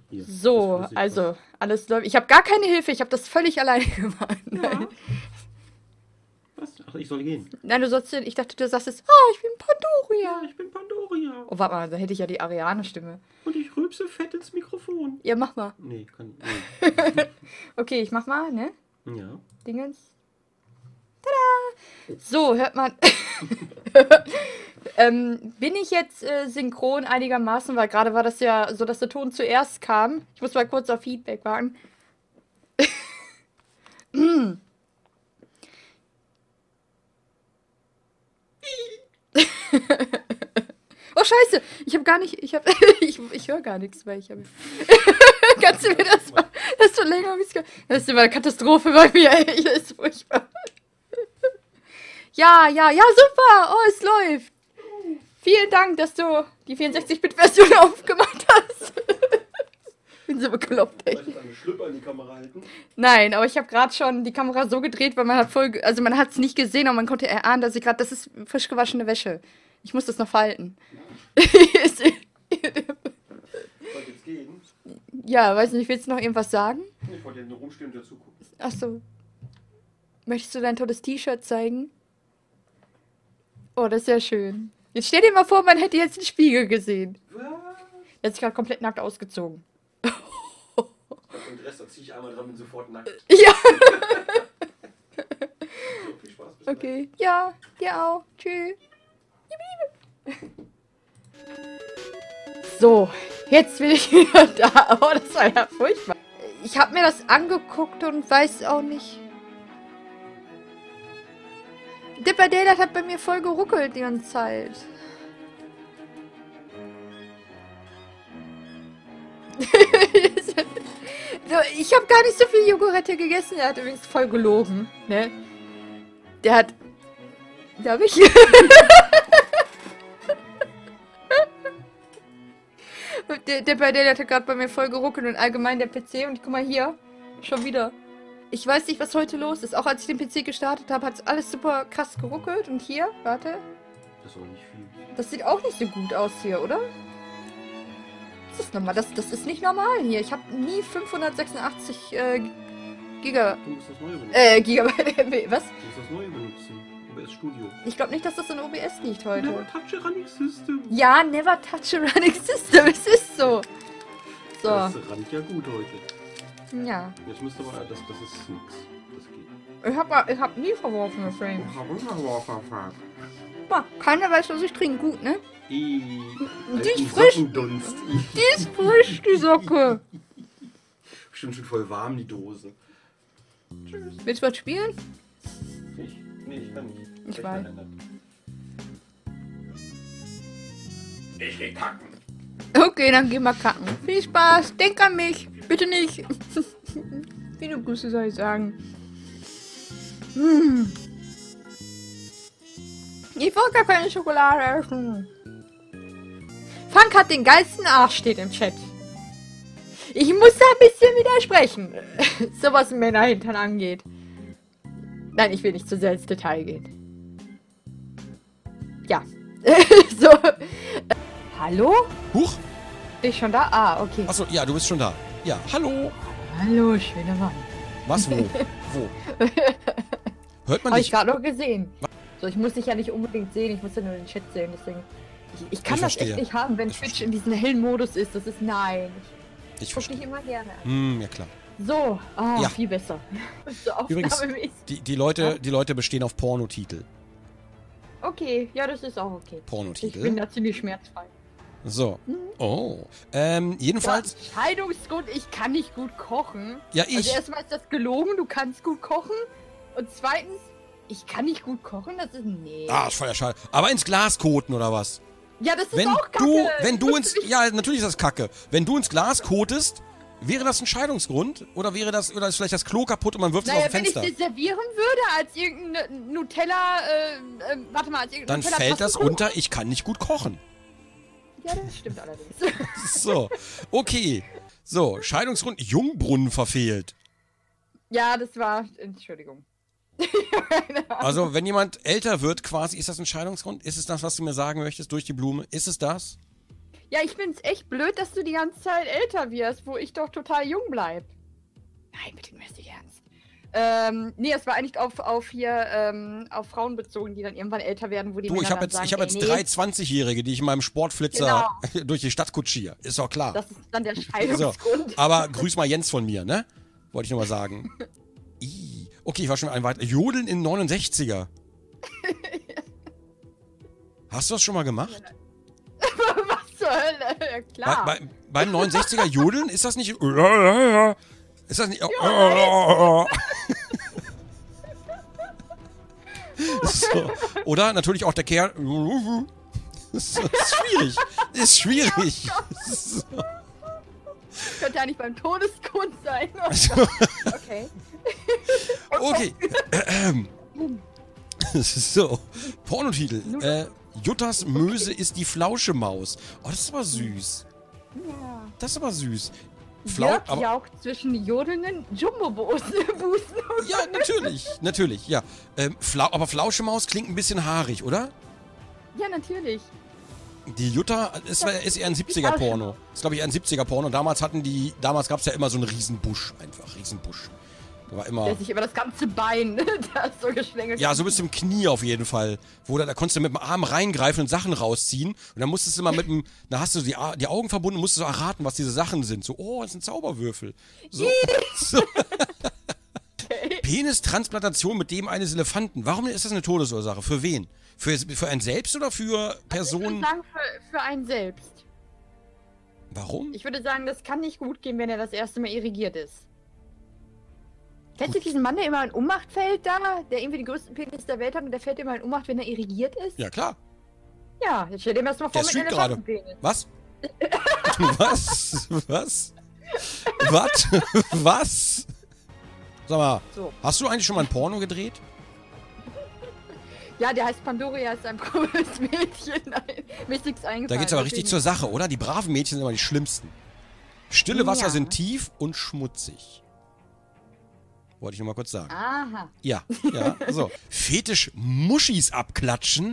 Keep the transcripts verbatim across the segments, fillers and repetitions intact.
Hier, So, also, alles läuft. Ich habe gar keine Hilfe, ich habe das völlig alleine gemacht. Ja. Was? Ach, ich soll gehen. Nein, du sollst, ich dachte, du sagst jetzt, ah, ich bin Pandoria. Ja, ich bin Pandoria. Oh, warte mal, da hätte ich ja die Ariane-Stimme. Und ich rülpse fett ins Mikrofon. Ja, mach mal. Nee, kann. Nee. Okay, ich mach mal, ne? Ja. Dingens. Tada! So, hört man. ähm, bin ich jetzt äh, synchron einigermaßen, weil gerade war das ja so, dass der Ton zuerst kam. Ich muss mal kurz auf Feedback warten. Oh, scheiße. Ich habe gar nicht, ich habe, ich, ich höre gar nichts, weil ich habe... Kannst du mir das mal, das ist so länger, wie es geht. Das ist immer eine Katastrophe bei mir, ey. Das ist furchtbar. Ja, ja, ja, super. Oh, es läuft. Vielen Dank, dass du die vierundsechzig-Bit-Version aufgemacht hast. Bin so bekloppt, ey. Soll ich einen Schlüpper in die Kamera halten? Nein, aber ich habe gerade schon die Kamera so gedreht, weil man hat voll, ge- also man hat es nicht gesehen, aber man konnte erahnen, dass ich gerade, das ist frisch gewaschene Wäsche. Ich muss das noch falten. Soll ich jetzt gehen? Ja, weiß nicht, willst du noch irgendwas sagen? Ich wollte ja nur rumstehen und dir zugucken. Ach so. Möchtest du dein tolles T-Shirt zeigen? Oh, das ist ja schön. Jetzt stell dir mal vor, man hätte jetzt den Spiegel gesehen. Was? Er hat sich gerade komplett nackt ausgezogen. Und den Rest erziehe ich einmal dran und bin sofort nackt. Ja. So, viel Spaß. Bis Okay. Ja, dir auch. Tschüss. So, jetzt bin ich wieder da. Oh, das war ja furchtbar. Ich habe mir das angeguckt und weiß auch nicht. Dipper Daylight hat bei mir voll geruckelt die ganze Zeit. Ich habe gar nicht so viel Jogurette gegessen. Er hat übrigens voll gelogen, ne? Der hat... Darf ich? der, der bei der hat gerade bei mir voll geruckelt und allgemein der P C. Und guck mal hier, schon wieder. Ich weiß nicht, was heute los ist. Auch als ich den P C gestartet habe, hat es alles super krass geruckelt. Und hier, warte. Das ist auch nicht viel. Das sieht auch nicht so gut aus hier, oder? Das ist normal. Das, das ist nicht normal hier. Ich habe nie fünfhundertsechsundachtzig äh, Giga... Du musst das neue benutzen. Äh, Gigabyte. Was? Du musst das neue benutzen. O B S Studio. Ich glaube nicht, dass das in O B S liegt heute. Never touch a running system. Ja, never touch a running system. Es ist so. So. Das rannt ja gut heute. Ja. Jetzt müsste aber... Das, das ist nix. Das geht. Ich hab, ich hab nie verworfene Frames. Runtergeworfen. Boah, keiner weiß, was ich trinke. Gut, ne? Die Die ist frisch. Sockendunst. Die ist frisch, die Socke. Bestimmt schon voll warm, die Dose. Tschüss. Willst du was spielen? Ich? Nee, ich kann nicht. Ich Recht weiß. verändert. Ich geh kacken. Okay, dann geh mal kacken. Viel Spaß. Denk an mich. Bitte nicht. Viele Grüße soll ich sagen. Hm. Ich wollte gar keine Schokolade essen. Frank hat den geilsten Arsch, steht im Chat. Ich muss da ein bisschen widersprechen. So was Männerhintern angeht. Nein, ich will nicht zu sehr ins Detail gehen. Ja. So. Hallo? Huch! Bin ich schon da? Ah, okay. Achso, ja, du bist schon da. Ja, hallo! Hallo, schöner Mann. Was, wo? Wo? Hört man Habe ich dich? gerade noch gesehen. So, ich muss dich ja nicht unbedingt sehen, ich muss ja nur den Chat sehen, deswegen... Ich, ich kann Ich das verstehe. echt nicht haben, wenn Ich Twitch verstehe. in diesem hellen Modus ist. Das ist... Nein. Ich Ich guck verstehe. dich immer gerne an. Hm, ja klar. So, ah, Ja. viel besser. So Übrigens, aufnahmemäßig. die, die, Leute, die Leute bestehen auf Pornotitel. Okay, ja, das ist auch okay. Ich bin Pornotitel. da ziemlich schmerzfrei. So. Oh. Ähm, jedenfalls. Ja, Scheidungsgrund, ich kann nicht gut kochen. Ja, Also ich. erstmal ist das gelogen, du kannst gut kochen. Und zweitens, ich kann nicht gut kochen, das ist... Nee. Ah, ist voll der Schall. Aber ins Glas koten oder was? Ja, das ist Wenn auch kacke. du, wenn du Das ins, ist nicht- ja, natürlich ist das Kacke. Wenn du ins Glas kotest, wäre das ein Scheidungsgrund? Oder wäre das, oder ist vielleicht das Klo kaputt und man wirft Naja, es auf wenn dem ich Fenster? das servieren würde als irgendein Nutella, äh, äh, warte mal, als irgendein Dann Nutella fällt das Pastekuchen. unter, ich kann nicht gut kochen. Ja, das stimmt allerdings. So, okay. So, Scheidungsgrund, Jungbrunnen verfehlt. Ja, das war, Entschuldigung. Also, wenn jemand älter wird quasi, ist das ein Scheidungsgrund? Ist es das, was du mir sagen möchtest, durch die Blume? Ist es das? Ja, ich find's echt blöd, dass du die ganze Zeit älter wirst, wo ich doch total jung bleib. Nein, bitte nimm es nicht ernst. Ähm, nee, es war eigentlich auf, auf hier, ähm, auf Frauen bezogen, die dann irgendwann älter werden, wo die Du, Männer ich habe dann jetzt, sagen, ich hab ey, jetzt nee, drei zwanzigjährige, die ich in meinem Sportflitzer durch die Stadt kutschiere. Ist doch klar. das ist dann der So. Scheidungsgrund. Aber grüß mal Jens von mir, ne? Wollte ich nur mal sagen. Ih. Okay, ich war schon ein weiter. Jodeln in neunundsechziger. Hast du das schon mal gemacht? Was zur Hölle? Ja, Bei, klar. bei, beim neunundsechziger Jodeln ist das nicht. Ist das nicht. So. Oder natürlich auch der Kerl. So, ist schwierig. Ist schwierig. So. Könnte ja nicht beim Todesgrund sein. Oh Gott. Okay. Okay. Ähm. So. Pornotitel. Äh, Juttas Möse ist die Flauschemaus. Oh, das ist aber süß. Ja. Das ist aber süß. Flau Jörg aber, jaucht zwischen jodelnden Jumbo-Busen. ja, natürlich. Natürlich, ja. Ähm, Flau aber Flauschemaus klingt ein bisschen haarig, oder? Ja, natürlich. Die Jutta ist, ist eher ein siebziger-Porno. Ist, glaube ich, eher ein siebziger-Porno. Damals hatten die, damals gab es ja immer so einen Riesenbusch. Einfach, Riesenbusch. Da war immer... Der sich über das ganze Bein da ist so geschlängelt. Ja, so bis zum Knie auf jeden Fall. Wo da, da konntest du mit dem Arm reingreifen und Sachen rausziehen. Und dann musstest du immer mit dem, da hast du die, die Augen verbunden und musstest so erraten, was diese Sachen sind. So, oh, das sind Zauberwürfel. So. so. Okay. Penistransplantation mit dem eines Elefanten. Warum ist das eine Todesursache? Für wen? Für, für einen selbst oder für Ich Personen? würde sagen, für, für einen selbst. Warum? Ich würde sagen, das kann nicht gut gehen, wenn er das erste Mal irrigiert ist. Kennst du diesen Mann, der immer in Ohnmacht fällt da? Der irgendwie den größten Penis der Welt hat und der fällt immer in Ohnmacht, wenn er irrigiert ist? Ja, klar. Ja, jetzt stell dir das mal vor Der mit streamt einem gerade. Elefantenpenis. Was? Was? Was? Was? Was? Sag mal, So. hast du eigentlich schon mal ein Porno gedreht? Ja, der heißt Pandoria, ist ein komisches Mädchen. Nein, mir ist nichts eingefallen. Da geht's aber richtig zur deswegen- Sache, oder? Die braven Mädchen sind immer die schlimmsten. Stille Wasser Ja. sind tief und schmutzig. Wollte ich nur mal kurz sagen. Aha. Ja, ja, so. Fetisch Muschis abklatschen?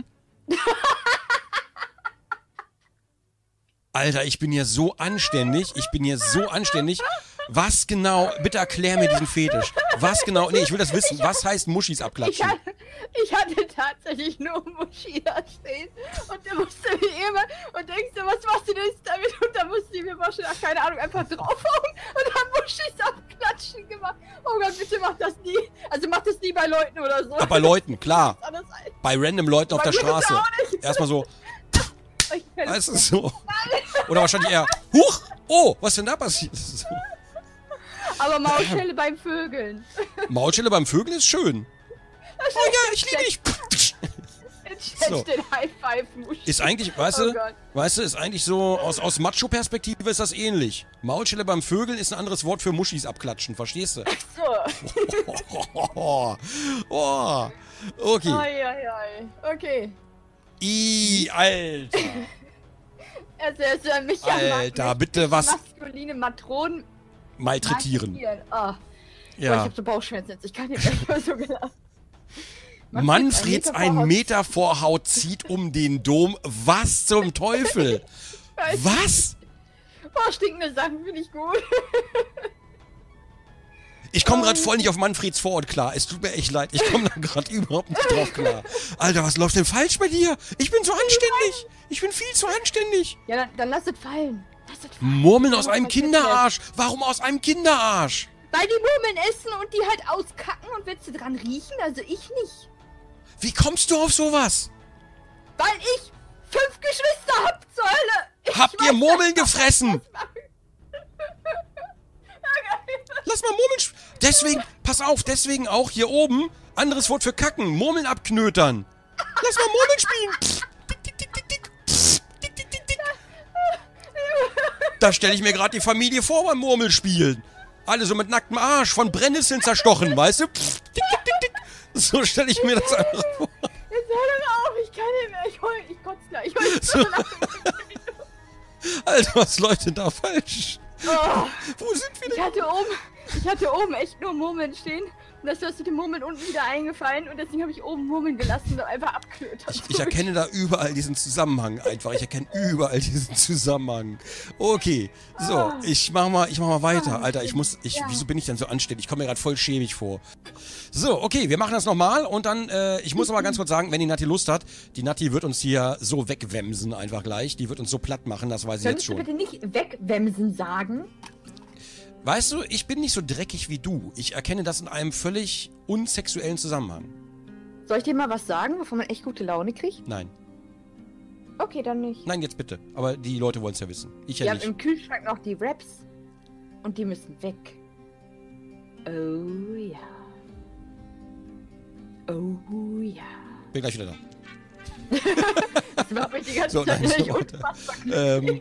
Alter, ich bin hier so anständig. Ich bin hier so anständig. Was genau, bitte erklär mir diesen Fetisch. Was genau, nee, ich will das wissen. Was heißt Muschis Ich abklatschen? hatte, ich hatte tatsächlich nur Muschi da stehen und der musste mir immer und denkst du, was machst du denn jetzt damit? Und da musste ich mir wahrscheinlich, ach, keine Ahnung, einfach draufhauen und haben Muschis abklatschen gemacht. Oh Gott, bitte mach das nie. Also mach das nie bei Leuten oder so. Ach, bei Leuten, klar. Das ist alles ein- Bei random Leuten auf Bei der mir bitte Straße. auch nicht. Erstmal so, Ich kenn weißt du, so. Oder wahrscheinlich eher, huch, oh, was denn da passiert? So. Aber Maulschelle beim Vögeln. Maulschelle beim Vögeln ist schön. Oh ja, ich liebe dich. Jetzt So. den High Five Muschi. Ist eigentlich, weißt Oh du, Gott. weißt du, ist eigentlich so, aus, aus Macho-Perspektive ist das ähnlich. Maulschelle beim Vögeln ist ein anderes Wort für Muschis abklatschen, verstehst du? So. Oh, oh, okay. Ai, ai, ai. Okay. I, Alter. Also, er ist ja mich Alter, ja bitte was maskuline Matronen malträtieren. malträtieren. Ah. Boah, ich Ja. hab so Bauchschmerzen jetzt. Ich kann jetzt nicht mehr so genau. Manfreds ein Meter Vorhaut zieht um den Dom. Was zum Teufel? Was? Boah, stinkende Sachen finde ich gut. Ich komme gerade voll nicht auf Manfreds Vorort klar. Es tut mir echt leid. Ich komme da gerade überhaupt nicht drauf klar. Alter, was läuft denn falsch bei dir? Ich bin so anständig. Ich bin viel zu anständig. Ja, dann, dann lass es fallen. Lass es fallen. Murmeln aus Ja, einem was ist Kinderarsch. Warum aus einem Kinderarsch? Weil die Murmeln essen und die halt auskacken und willst du dran riechen? Also ich nicht. Wie kommst du auf sowas? Weil ich fünf Geschwister hab zur Hölle. Ich Habt ihr weiß, Murmeln gefressen? Lass mal Murmeln... sp- Deswegen, pass auf, deswegen auch hier oben, anderes Wort für kacken, Murmeln abknötern. Lass mal Murmeln spielen. Pff, tick, tick, tick, tick, tick. Pff, tick, tick, tick, tick. Da stelle ich mir gerade die Familie vor beim Murmelspielen. Alle so mit nacktem Arsch, von Brennnesseln zerstochen, weißt du? Pff, tick, tick, tick, tick. So stelle ich mir das einfach vor. Jetzt hör doch mal auf, ich kann nicht mehr. Ich heul, ich kotze gleich. Ich heul so lange. Alter, was läuft denn da falsch? Oh, Wo sind wir ich denn? hatte oben, ich hatte oben echt nur Murmeln stehen. Und das ist mit den Murmeln unten wieder eingefallen und deswegen habe ich oben Murmeln gelassen und einfach abknötert. Ich, ich erkenne da überall diesen Zusammenhang einfach. Ich erkenne überall diesen Zusammenhang. Okay, so, ich mach mal, ich mach mal weiter. Alter, ich muss, ich, Ja. wieso bin ich denn so anständig? Ich komme mir gerade voll schäbig vor. So, okay, wir machen das nochmal und dann, äh, ich muss aber ganz kurz sagen, wenn die Natti Lust hat, die Natti wird uns hier so wegwemsen einfach gleich. Die wird uns so platt machen, das weiß ich jetzt Könntest du schon. bitte nicht wegwemsen sagen? Weißt du, ich bin nicht so dreckig wie du. Ich erkenne das in einem völlig unsexuellen Zusammenhang. Soll ich dir mal was sagen, wovon man echt gute Laune kriegt? Nein. Okay, dann nicht. Nein, jetzt bitte. Aber die Leute wollen es ja wissen. Ich ja Wir haben nicht. im Kühlschrank noch die Wraps und die müssen weg. Oh ja. Oh ja. Bin gleich wieder da. Das macht mich die ganze So, Zeit nein, so nicht weiter. unfassbar Ähm.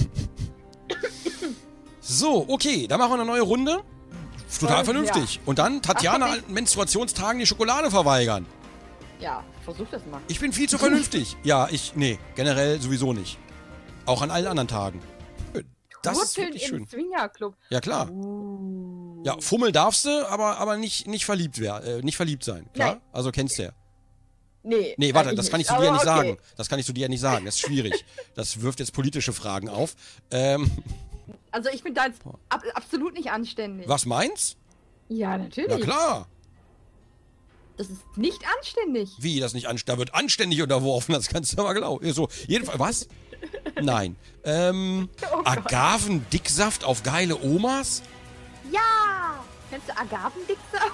So, okay, dann machen wir eine neue Runde. Total Äh, vernünftig. Und dann Tatjana Ach, an Menstruationstagen die Schokolade verweigern. Ja, versuch das mal. Ich bin viel zu vernünftig. Ja, ich, nee, generell sowieso nicht. Auch an allen anderen Tagen. Das ist Wurzeln wirklich im schön. Swingerclub. Ja, klar. Uh. Ja, fummeln darfst du, aber, aber nicht, nicht verliebt werden, äh, nicht verliebt sein. Klar? Nein. Also kennst du ja. Nee. Nee, warte, eigentlich das kann ich nicht, zu dir ja nicht aber okay. sagen. Das kann ich zu dir ja nicht sagen. Das ist schwierig. Das wirft jetzt politische Fragen auf. Ähm, Also ich finde das ab, absolut nicht anständig. was meinst? Ja, natürlich. Na klar. Das ist nicht anständig. Wie, das nicht anständig? Da wird anständig unterworfen, das kannst du aber glauben. So, jedenfalls, was? Nein. Ähm, Oh Gott. Agavendicksaft auf geile Omas? Ja! Kennst du Agavendicksaft?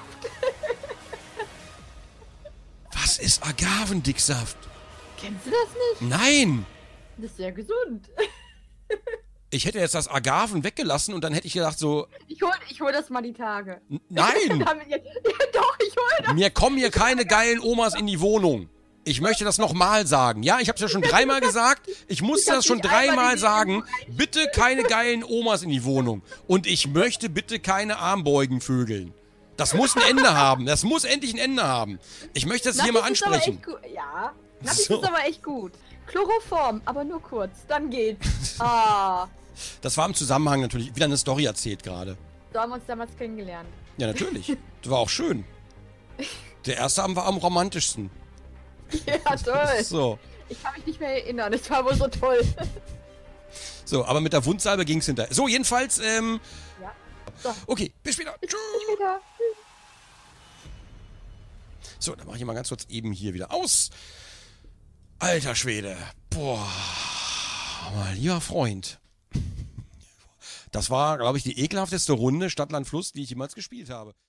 Was ist Agavendicksaft? Kennst du das nicht? Nein! Das ist sehr gesund. Ich hätte jetzt das Agaven weggelassen und dann hätte ich gedacht so, Ich hol, ich hol das mal die Tage. n- nein! Damit jetzt, ja, doch, ich hol das. Mir kommen hier keine geilen Omas in die Wohnung. Ich möchte das nochmal sagen. Ja, ich habe es ja schon dreimal gesagt. Ich musste Ich hab das schon nicht einmal dreimal die sagen. Bitte keine geilen Omas in die Wohnung. Und ich möchte bitte keine Armbeugenvögeln. Das muss ein Ende haben. Das muss endlich ein Ende haben. Ich möchte das hier mal Nappis ist aber ansprechen. echt gut. Ja, Nappis So. ist aber echt gut. Chloroform, aber nur kurz. Dann geht's. Ah, Das war im Zusammenhang natürlich wieder eine Story erzählt gerade. so haben wir uns damals kennengelernt. Ja, natürlich. Das war auch schön. Der erste Abend war am romantischsten. Ja, toll. So. Ich kann mich nicht mehr erinnern. Das war wohl so toll. So, aber mit der Wundsalbe ging's hinterher. So, jedenfalls, ähm. Ja. So, Okay, bis später. Tschüss. bis später. So, dann mache ich mal ganz kurz eben hier wieder aus. Alter Schwede. Boah. Mein lieber Freund. Das war, glaube ich, die ekelhafteste Runde Stadt, Land, Fluss, die ich jemals gespielt habe.